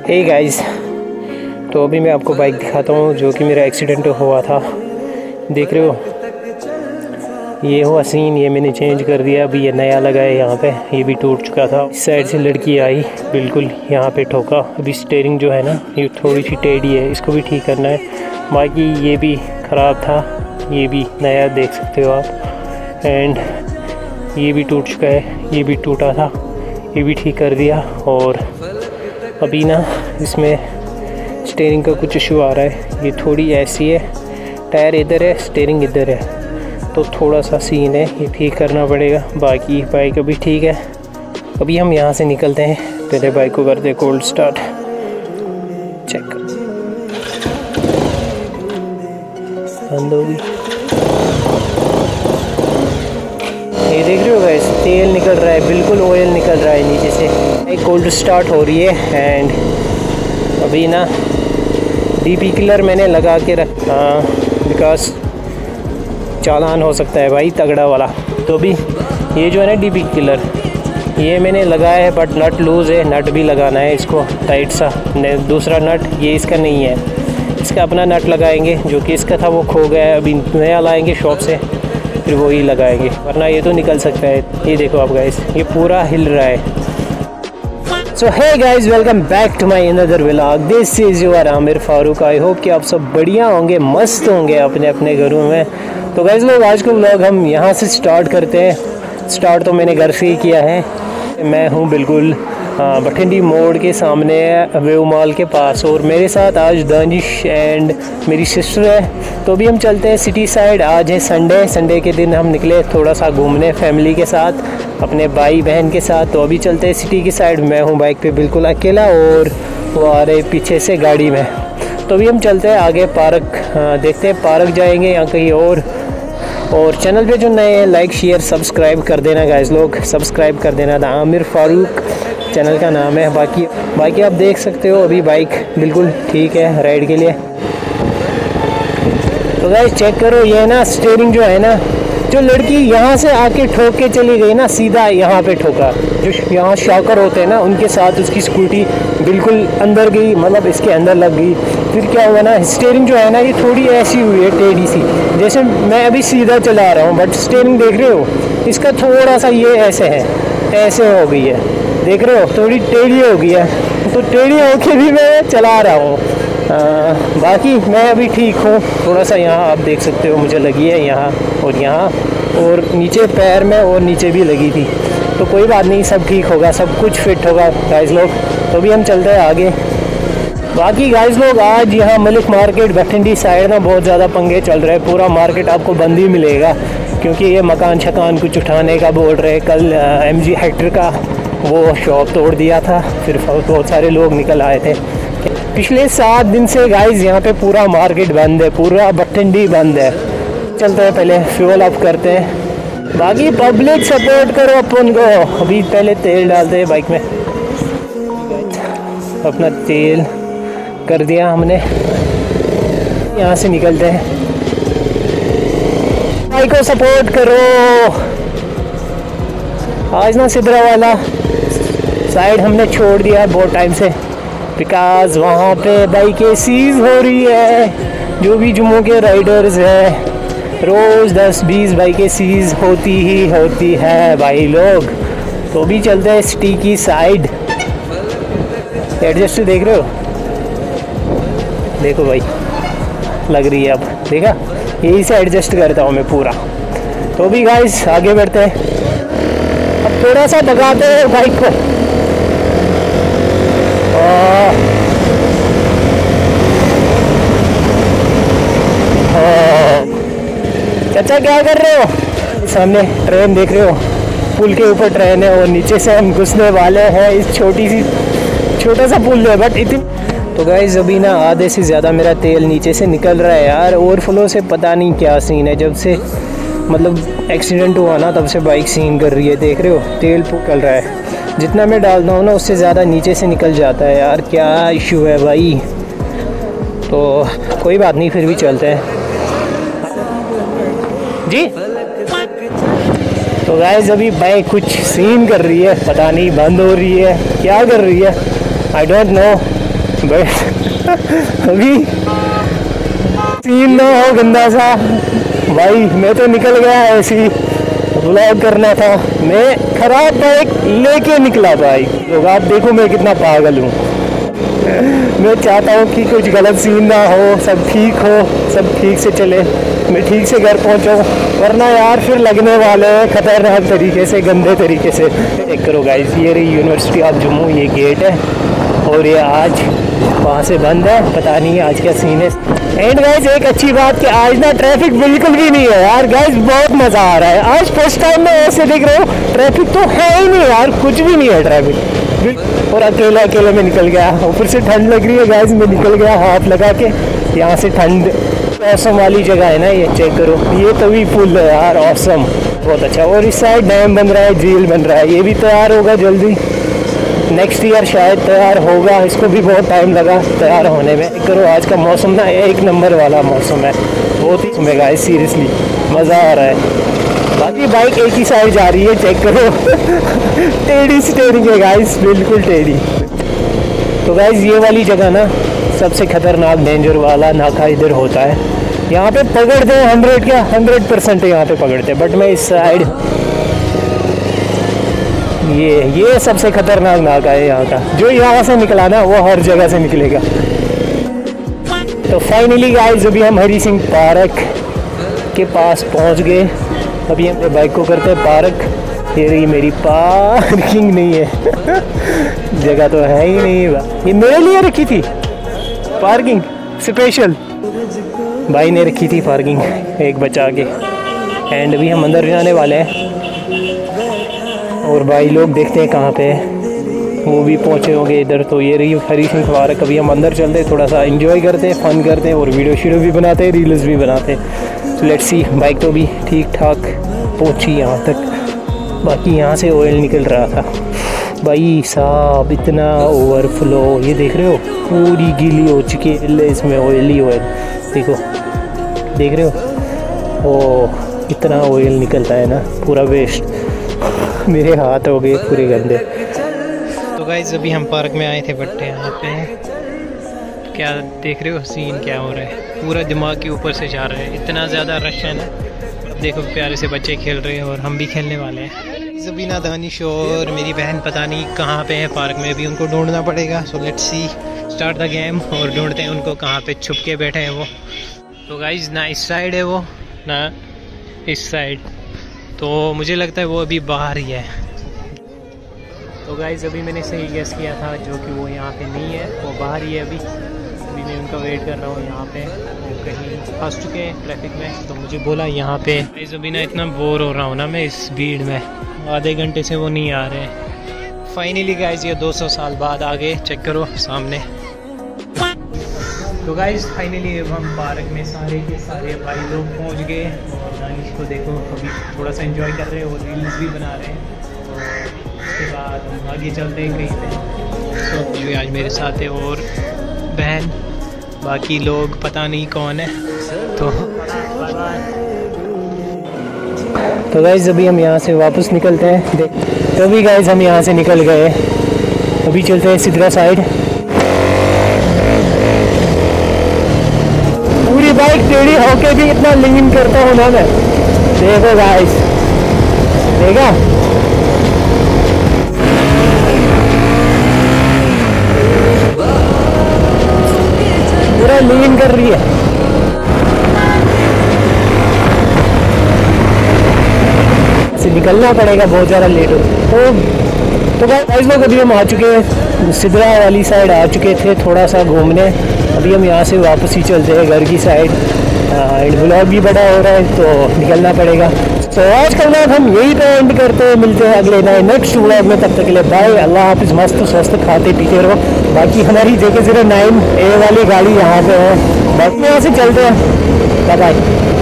Hey guys, तो अभी मैं आपको बाइक दिखाता हूँ जो कि मेरा एक्सीडेंट हुआ था। देख रहे हो, ये हुआ सीन। ये मैंने चेंज कर दिया, अभी ये नया लगा है यहाँ पे। ये भी टूट चुका था। इस साइड से लड़की आई, बिल्कुल यहाँ पे ठोका। अभी स्टीयरिंग जो है ना, ये थोड़ी सी टेढ़ी है, इसको भी ठीक करना है। बाकी ये भी ख़राब था, ये भी नया देख सकते हो आप। एंड ये भी टूट चुका है, ये भी टूटा था, ये भी ठीक कर दिया। और अभी ना इसमें स्टीयरिंग का कुछ इशू आ रहा है। ये थोड़ी ऐसी है, टायर इधर है, स्टीयरिंग इधर है, तो थोड़ा सा सीन है, ये ठीक करना पड़ेगा। बाकी बाइक अभी ठीक है। अभी हम यहाँ से निकलते हैं, पहले बाइक को करते हैं कोल्ड स्टार्ट। चेक बंद होगी। ये देख रहे हो गाइस, तेल निकल रहा है, बिल्कुल ऑयल निकल रहा है नीचे से। एक कोल्ड स्टार्ट हो रही है। एंड अभी ना डीपी किलर मैंने लगा के रखा, बिकॉज चालान हो सकता है भाई तगड़ा वाला। तो अभी ये जो है ना डीपी किलर, ये मैंने लगाया है, बट नट लूज़ है। नट भी लगाना है इसको टाइट सा। दूसरा नट ये इसका नहीं है, इसका अपना नट लगाएंगे। जो कि इसका था वो खो गया है, अभी नया लाएंगे शॉप से, फिर वही लगाएंगे, वरना ये तो निकल सकता है। ये देखो आप गाइस, ये पूरा हिल रहा है। So hey guys, welcome back to my another vlog. This is your Aamir Farooq. I hope कि आप सब बढ़िया होंगे, मस्त होंगे अपने अपने घरों में। तो गाइस लोग, आज का व्लॉग हम यहाँ से स्टार्ट करते हैं। स्टार्ट तो मैंने घर से ही किया है। मैं हूँ बिल्कुल बठिंडी मोड़ के सामने वेव मॉल के पास, और मेरे साथ आज दानिश एंड मेरी सिस्टर है। तो अभी हम चलते हैं सिटी साइड। आज है संडे, संडे के दिन हम निकले थोड़ा सा घूमने फैमिली के साथ, अपने भाई बहन के साथ। तो अभी चलते हैं सिटी की साइड। मैं हूँ बाइक पे बिल्कुल अकेला, और वो आ रहे पीछे से गाड़ी में। तो अभी हम चलते हैं आगे पार्क, देखते हैं पार्क जाएंगे या कहीं और चैनल पे जो नए हैं, लाइक शेयर सब्सक्राइब कर देना गाइस लोग, सब्सक्राइब कर देना। द आमिर फारूक चैनल का नाम है। बाकी आप देख सकते हो, अभी बाइक बिल्कुल ठीक है राइड के लिए। तो गाइस चेक करो, ये ना स्टीयरिंग जो है ना, जो लड़की यहाँ से आके ठोक के चली गई ना, सीधा यहाँ पे ठोका। जो यहाँ शॉकर होते हैं ना, उनके साथ उसकी स्कूटी बिल्कुल अंदर गई, मतलब इसके अंदर लग गई। फिर क्या हुआ ना, स्टीयरिंग जो है ना, ये थोड़ी ऐसी हुई है, टेढ़ी सी। जैसे मैं अभी सीधा चला रहा हूँ, बट स्टीयरिंग देख रहे हो, इसका थोड़ा सा ये ऐसे है, ऐसे हो गई है, देख रहे हो, थोड़ी टेढ़ी हो गई है। तो टेढ़ी होके भी मैं चला रहा हूँ। बाकी मैं अभी ठीक हूँ। थोड़ा सा यहाँ आप देख सकते हो, मुझे लगी है यहाँ और नीचे पैर में, और नीचे भी लगी थी। तो कोई बात नहीं, सब ठीक होगा, सब कुछ फिट होगा गाइस लोग। तो अभी हम चलते हैं आगे। बाकी गाइस लोग, आज यहाँ मलिक मार्केट बठिंडी साइड ना बहुत ज़्यादा पंगे चल रहे हैं। पूरा मार्केट आपको बंद ही मिलेगा, क्योंकि ये मकान शकान कुछ उठाने का बोल रहे। कल MG हेक्टर का वो शॉप तोड़ दिया था, फिर बहुत सारे लोग निकल आए थे। पिछले 7 दिन से गाइस यहाँ पे पूरा मार्केट बंद है, पूरा बठिंडी बंद है। चलते हैं पहले फ्यूल अप करते हैं। बाकी पब्लिक सपोर्ट करो अपन को। अभी पहले तेल डालते हैं बाइक में। अपना तेल कर दिया हमने, यहाँ से निकलते हैं। बाइक को सपोर्ट करो। आज ना सिद्रा वाला साइड हमने छोड़ दिया है बहुत टाइम से, बिकॉज वहाँ पे बाइकें सीज हो रही है। जो भी जम्मू के राइडर्स हैं, रोज़ 10-20 बाइकें सीज होती ही होती है भाई लोग। तो भी चलते हैं सिटी की साइड। एडजस्ट देख रहे हो, देखो भाई लग रही है। अब देखा, यही से एडजस्ट करता हूँ मैं पूरा। तो भी गाइस आगे बढ़ते हैं। अब थोड़ा सा दबाते हैं बाइक को। चाचा क्या कर रहे हो? सामने ट्रेन देख रहे हो, पुल के ऊपर ट्रेन है, और नीचे से हम घुसने वाले हैं इस छोटा सा पुल है, बट इतनी। तो गाइस अभी ना आधे से ज़्यादा मेरा तेल नीचे से निकल रहा है यार। ओवरफ्लो से पता नहीं क्या सीन है। जब से मतलब एक्सीडेंट हुआ ना, तब से बाइक सीन कर रही है। देख रहे हो, तेल निकल रहा है। जितना मैं डालता हूँ ना, उससे ज़्यादा नीचे से निकल जाता है यार। क्या इशू है भाई? तो कोई बात नहीं, फिर भी चलते हैं जी। तो गाइस अभी बाइक कुछ सीन कर रही है, पता नहीं बंद हो रही है, क्या कर रही है, आई डोंट नो। बट अभी सीन ना हो गंदा सा भाई। मैं तो निकल गया ऐसे ही, व्लॉग करना था, मैं खराब बाइक लेके निकला भाई। लोग आप देखो मैं कितना पागल हूँ। मैं चाहता हूँ कि कुछ गलत सीन ना हो, सब ठीक हो, सब ठीक से चले, मैं ठीक से घर पहुँचूँ, वरना यार फिर लगने वाले हैं ख़तरनाक तरीके से, गंदे तरीके से। चेक करो गाइस, ये रही यूनिवर्सिटी ऑफ जम्मू, ये गेट है और ये आज वहाँ से बंद है, पता नहीं आज क्या सीन है। एंड गाइस एक अच्छी बात कि आज ना ट्रैफिक बिल्कुल भी नहीं है यार गाइस, बहुत मज़ा आ रहा है। आज फर्स्ट टाइम मैं ऐसे देख रहा हूँ, ट्रैफिक तो है ही नहीं यार, कुछ भी नहीं है ट्रैफिक। और अकेले में निकल गया, ऊपर से ठंड लग रही है गाइस, मैं निकल गया हाथ लगा के। यहाँ से ठंड, औसम वाली जगह है ना ये, चेक करो, ये तवी पुल है यार, औसम, बहुत अच्छा। और इस साइड डैम बन रहा है, झील बन रहा है, ये भी तैयार होगा जल्दी, नेक्स्ट ईयर शायद तैयार होगा, इसको भी बहुत टाइम लगा तैयार होने में। चेक करो आज का मौसम ना एक नंबर वाला मौसम है, बहुत ही इसमें गाइस सीरियसली मज़ा आ रहा है। बाकी बाइक एक ही साइड जा रही है, चेक करो टेढ़ी स्टीयरिंग है गाइस, बिल्कुल टेढ़ी। तो गाइस ये वाली जगह ना सबसे ख़तरनाक डेंजर वाला नाका इधर होता है, यहाँ पे पकड़ते हैं 100% यहाँ पे पकड़ते हैं। बट मैं इस साइड, ये सबसे ख़तरनाक नाका है यहाँ का, जो यहाँ से निकला ना वो हर जगह से निकलेगा। तो फाइनली गाइस अभी हम हरी सिंह पार्क के पास पहुँच गए। अभी हम बाइक को करते हैं पार्क। ये रही मेरी पार्किंग, नहीं है जगह तो है ही नहीं, ये मेरे लिए रखी थी पार्किंग स्पेशल, भाई ने रखी थी पार्किंग एक बचा के। एंड अभी हम अंदर जाने वाले हैं और भाई लोग देखते हैं कहाँ पे है, वो भी पहुँचे होंगे इधर। तो ये रही हरी सिंह पार्क। अभी हम अंदर चलते हैं, थोड़ा सा एंजॉय करते हैं, फन करते हैं और वीडियो भी बनाते हैं, रील्स भी बनाते हैं। तो लेट्स सी, बाइक तो भी ठीक ठाक पहुँची यहाँ तक, बाकी यहाँ से ऑयल निकल रहा था भाई साहब, इतना ओवरफ्लो, ये देख रहे हो पूरी गीली हो चुकी है इसमें, ऑयली ऑयल देखो, देख रहे हो, ओ इतना ऑयल निकलता है ना, पूरा वेस्ट। मेरे हाथ हो गए पूरे गंदे। तो गाइस अभी हम पार्क में आए थे, बट यहाँ पे क्या देख रहे हो सीन क्या हो रहा है, पूरा दिमाग के ऊपर से जा रहा है, इतना ज़्यादा रश है ना। देखो प्यारे से बच्चे खेल रहे हैं और हम भी खेलने वाले हैं। ज़बीना, दानिश और मेरी बहन पता नहीं कहाँ पे है पार्क में, अभी उनको ढूंढना पड़ेगा। So let's see, start the game और ढूंढते हैं उनको, कहाँ पे छुप के बैठे हैं वो। तो गाइस ना इस साइड है वो, ना इस साइड, तो मुझे लगता है वो अभी बाहर ही है। तो गाइस अभी मैंने सही गेस किया था, जो कि वो यहाँ पे नहीं है, वो बाहर ही है अभी मैं उनका वेट कर रहा हूँ यहाँ पे। वो कहीं फंस चुके हैं ट्रैफिक में, तो मुझे बोला यहाँ पे। गाइस अभी ना इतना बोर हो रहा हूँ ना मैं इस भीड़ में, आधे घंटे से वो नहीं आ रहे। फाइनली गाइस ये 200 साल बाद आ गए, चेक करो सामने। तो गाइस फाइनली अब हम पार्क में सारे के सारे भाई लोग पहुँच गए और दानिश को देखो अभी थोड़ा सा एंजॉय कर रहे हैं और रील्स भी बना रहे हैं। तो उसके बाद हम आगे चलते हैं कहीं पे। तो जो आज मेरे साथ है और बहन, बाकी लोग पता नहीं कौन है। तो गाइस अभी हम यहाँ से वापस निकलते हैं। तो अभी गाइस हम यहाँ से निकल गए, अभी चलते हैं सिद्रा साइड। पूरी बाइक टेढ़ी होके भी इतना लीन करता हूँ ना मैं, देखो गाइस, देखा पूरा लीन कर रही है। ऐसे निकलना पड़ेगा, बहुत ज़्यादा लेट हो। तो गाइस लोग अभी हम आ चुके हैं, सिद्रा वाली साइड आ चुके थे थोड़ा सा घूमने। अभी हम यहाँ से वापस ही चलते हैं घर की साइड। एंड ब्लॉग भी बड़ा हो रहा है तो निकलना पड़ेगा। तो आज का ब्लॉग हम यही पे एंड करते हैं, मिलते हैं अगले नए नेक्स्ट ब्लॉग में। तब तक के लिए बाय, अल्लाह हाफिज़, मस्त स्वस्थ खाते पीते रहो। बाकी हमारी JK09A वाली गाड़ी यहाँ पे है, बाकी यहाँ से चलते हैं, बाय बाय।